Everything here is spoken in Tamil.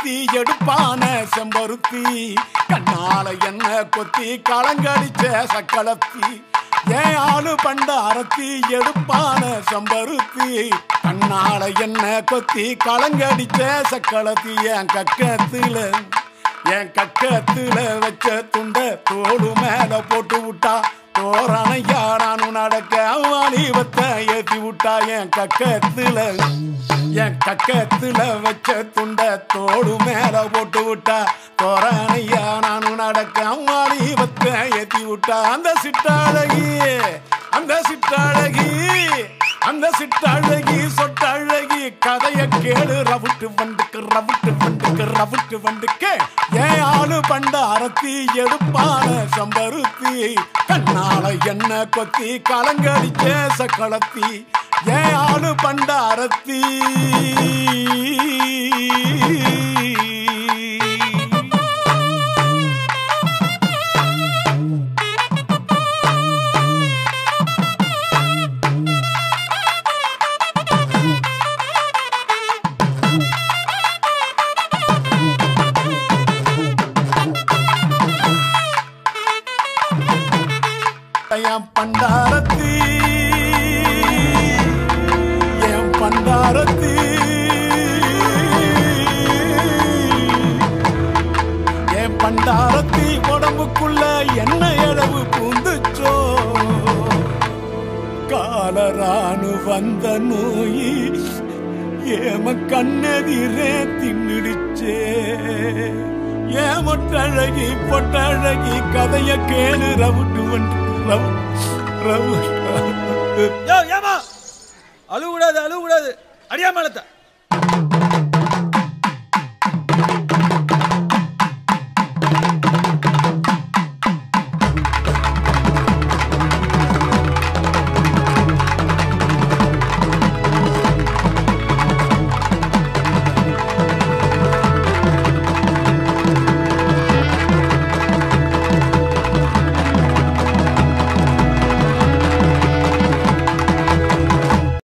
அரத்தி எடுப்பான செம்பருத்தி கண்ணால என்ன கொத்தி களங்கடிச்ச சக்களத்தி ஏன் ஆளு பண்டாரத்தி எடுப்பான செம்பருத்தி கண்ணால என்ன கொத்தி களங்கடிச்ச சக்களத்தி என் கக்கத்துல வச்ச துண்ட தோடு மேல போட்டு விட்டா தோரணையா நானும் நடக்க வாலிபத்தை ஏத்தி விட்டா என் கக்கத்துல வச்ச துண்ட தோடு மேல போட்டு விட்டா தோரணையா நானும் நடக்க வாலிபத்தை ஏத்தி விட்டா அந்த சிட்டாழகி சொட்டழகி கதைய கேளு ரவுட்டு வண்டுக்கு ஏன் ஆளு பண்டாரத்தி எடுப்பான செம்பருத்தி கண்ணால என்ன கொத்தி களங்கடிச்ச சக்களத்தி ஏன் ஆளு பண்டாரத்தி என் பண்டாரத்தி உடம்புக்குள்ள என்ன அளவு பூந்துச்சோ காலரானு வந்த நோய் ஏம கண்ணெதிரே தின்னுடுச்சே ஏமொட்டழகி பொட்டழகி கதைய கேளு ரவுட்டு வந்து அழுவுடாது அடியாமலத்த